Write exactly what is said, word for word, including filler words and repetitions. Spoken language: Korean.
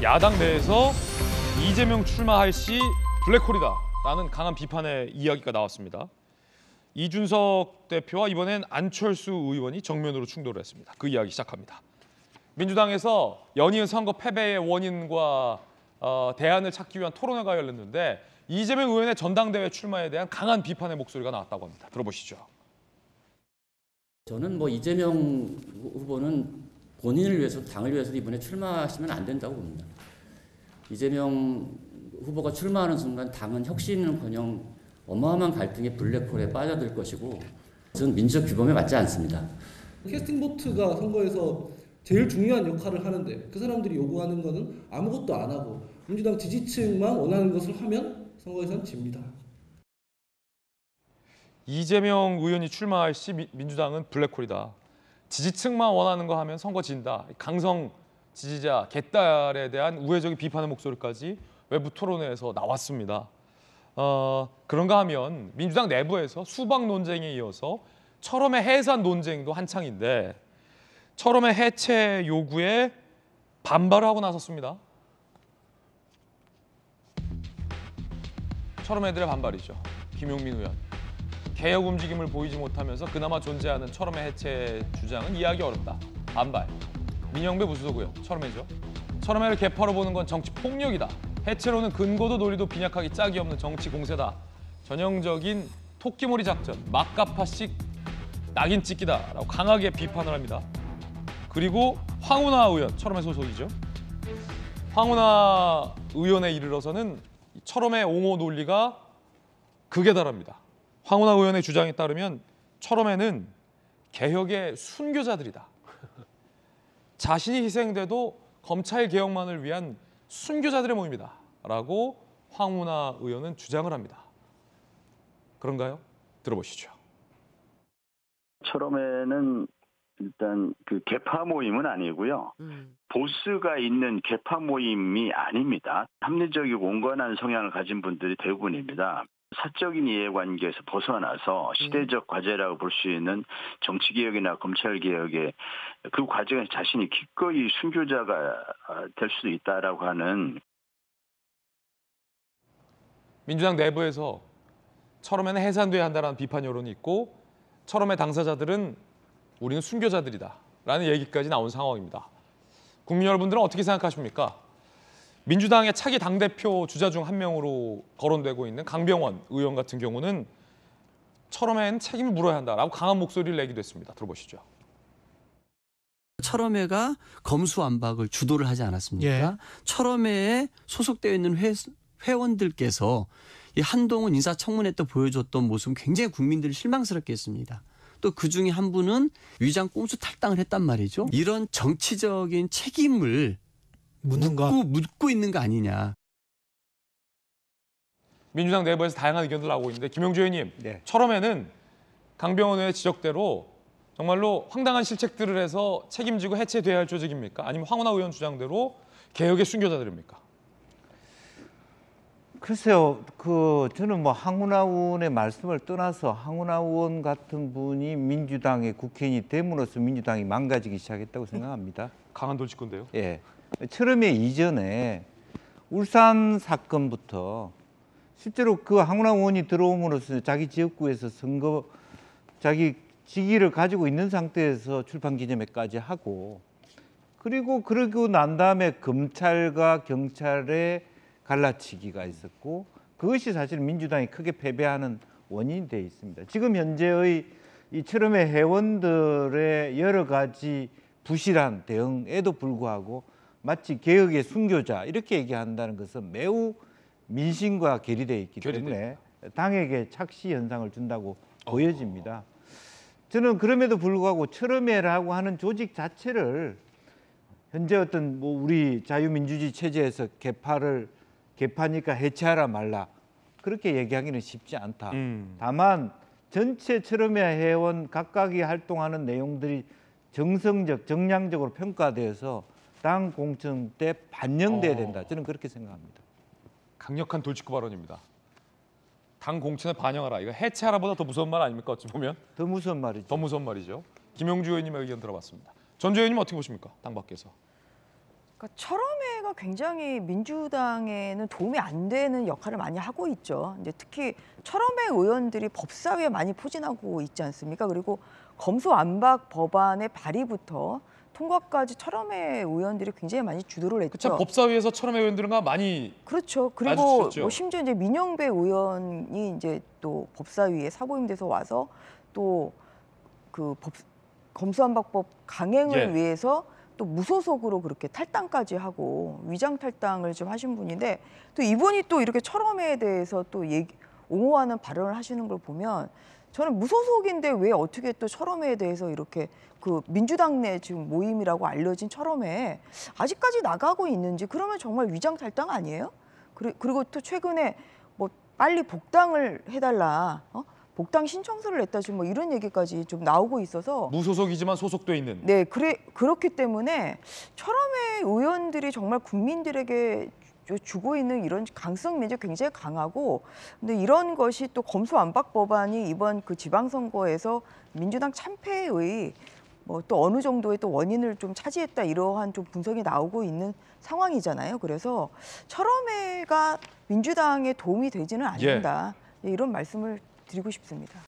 야당 내에서 이재명 출마할 시 블랙홀이다라는 강한 비판의 이야기가 나왔습니다. 이준석 대표와 이번엔 안철수 의원이 정면으로 충돌을 했습니다. 그 이야기 시작합니다. 민주당에서 연이은 선거 패배의 원인과 어, 대안을 찾기 위한 토론회가 열렸는데 이재명 의원의 전당대회 출마에 대한 강한 비판의 목소리가 나왔다고 합니다. 들어보시죠. 저는 뭐 이재명 후보는 본인을 위해서, 당을 위해서 이번에 출마하시면 안 된다고 봅니다. 이재명 후보가 출마하는 순간 당은 혁신은커녕 어마어마한 갈등의 블랙홀에 빠져들 것이고, 저는 민주적 규범에 맞지 않습니다. 캐스팅 보트가 선거에서 제일 중요한 역할을 하는데 그 사람들이 요구하는 것은 아무것도 안 하고 민주당 지지층만 원하는 것을 하면 선거에서는 집니다. 이재명 의원이 출마할 시 민주당은 블랙홀이다. 지지층만 원하는 거 하면 선거 진다. 강성 지지자 개딸에 대한 우회적인 비판의 목소리까지 외부 토론회에서 나왔습니다. 어, 그런가 하면 민주당 내부에서 수박 논쟁에 이어서 철험의 해산 논쟁도 한창인데 철험의 해체 요구에 반발을 하고 나섰습니다. 철험애들의 반발이죠. 김용민 의원. 개혁 움직임을 보이지 못하면서 그나마 존재하는 철험의 해체 주장은 이해하기 어렵다. 반발. 민영배 부수석 의원, 철험애죠. 철험애를 개파로 보는 건 정치 폭력이다. 해체로는 근거도 논리도 빈약하기 짝이 없는 정치 공세다. 전형적인 토끼몰이 작전, 막가파식 낙인 찍기다라고 강하게 비판을 합니다. 그리고 황운하 의원, 철험애 소속이죠. 황운하 의원에 이르러서는 철험의 옹호 논리가 극에 달합니다. 황운하 의원의 주장에 따르면 철험에는 개혁의 순교자들이다. 자신이 희생돼도 검찰 개혁만을 위한 순교자들의 모임이다. 라고 황운하 의원은 주장을 합니다. 그런가요? 들어보시죠. 철험에는 일단 그 개파 모임은 아니고요. 음. 보스가 있는 개파 모임이 아닙니다. 합리적이고 온건한 성향을 가진 분들이 대부분입니다. 사적인 이해관계에서 벗어나서 시대적 과제라고 볼 수 있는 정치개혁이나 검찰개혁의 그 과정에서 자신이 기꺼이 순교자가 될 수도 있다라고 하는. 민주당 내부에서 철험에는 해산돼야 한다는 비판 여론이 있고 철험의 당사자들은 우리는 순교자들이다 라는 얘기까지 나온 상황입니다. 국민 여러분들은 어떻게 생각하십니까? 민주당의 차기 당대표 주자 중 한 명으로 거론되고 있는 강병원 의원 같은 경우는 철험에는 책임을 물어야 한다라고 강한 목소리를 내기도 했습니다. 들어보시죠. 철험회가 검수완박을 주도를 하지 않았습니까? 예. 철험회에 소속되어 있는 회, 회원들께서 이 한동훈 인사청문회 때 보여줬던 모습은 굉장히 국민들이 실망스럽게 했습니다. 또 그중에 한 분은 위장 꼼수 탈당을 했단 말이죠. 이런 정치적인 책임을 묻는 거. 묻고, 묻고 있는 거 아니냐. 민주당 내부에서 다양한 의견들 나오고 있는데 김영주 의원님, 네. 철험에는 강병원 의원의 지적대로 정말로 황당한 실책들을 해서 책임지고 해체돼야 할 조직입니까? 아니면 황운하 의원 주장대로 개혁의 순교자들입니까? 글쎄요, 그 저는 뭐 황운하 의원의 말씀을 떠나서 황운하 의원 같은 분이 민주당의 국회의원이 됨으로써 민주당이 망가지기 시작했다고 생각합니다. 강한 돌직구인데요. 예. 철험회 이전에 울산 사건부터 실제로 그 황운하 의원이 들어옴으로써 자기 지역구에서 선거 자기 직위를 가지고 있는 상태에서 출판 기념회까지 하고 그리고 그러고 난 다음에 검찰과 경찰의 갈라치기가 있었고 그것이 사실 민주당이 크게 패배하는 원인이 되어 있습니다. 지금 현재의 이 철험회 회원들의 여러 가지 부실한 대응에도 불구하고 마치 개혁의 순교자 이렇게 얘기한다는 것은 매우 민심과 괴리되어 있기 때문에 당에게 착시 현상을 준다고 어. 보여집니다. 저는 그럼에도 불구하고 철험회라고 하는 조직 자체를 현재 어떤 뭐 우리 자유민주주의 체제에서 개파를 개파니까 해체하라 말라 그렇게 얘기하기는 쉽지 않다. 음. 다만 전체 철험회 회원 각각이 활동하는 내용들이 정성적, 정량적으로 평가되어서 당 공천 때 반영돼야 된다. 저는 그렇게 생각합니다. 강력한 돌직구 발언입니다. 당 공천에 반영하라. 이거 해체하라보다 더 무서운 말 아닙니까? 어찌 보면. 더 무서운 말이죠. 더 무서운 말이죠. 김영주 의원님의 의견 들어봤습니다. 전주 의원님 어떻게 보십니까? 당 밖에서. 그러니까 철험회가 굉장히 민주당에는 도움이 안 되는 역할을 많이 하고 있죠. 이제 특히 철험회 의원들이 법사위에 많이 포진하고 있지 않습니까? 그리고 검수완박 법안의 발의부터 통과까지 철험회 의원들이 굉장히 많이 주도를 했죠. 그참 법사위에서 철험회 의원들과 많이 그렇죠. 그리고 마주쳤죠. 뭐 심지어 이제 민영배 의원이 이제 또 법사위에 사보임돼서 와서 또 그 법 검수완박법 강행을 예. 위해서 또 무소속으로 그렇게 탈당까지 하고 위장 탈당을 좀 하신 분인데 또 이분이 또 이렇게 철험회에 대해서 또 얘기, 옹호하는 발언을 하시는 걸 보면 저는 무소속인데 왜 어떻게 또 철험회에 대해서 이렇게 그 민주당 내 지금 모임이라고 알려진 철험회에 아직까지 나가고 있는지 그러면 정말 위장 탈당 아니에요? 그리고 또 최근에 뭐 빨리 복당을 해달라, 어? 복당 신청서를 냈다 지금 뭐 이런 얘기까지 좀 나오고 있어서 무소속이지만 소속돼 있는. 네, 그래 그렇기 때문에 철험회 의원들이 정말 국민들에게 주고 있는 이런 강성 면이 굉장히 강하고, 근데 이런 것이 또 검수완박 법안이 이번 그 지방선거에서 민주당 참패의 뭐 또 어느 정도의 또 원인을 좀 차지했다 이러한 좀 분석이 나오고 있는 상황이잖아요. 그래서 철험회가 민주당에 도움이 되지는 않는다. 예. 이런 말씀을 드리고 싶습니다.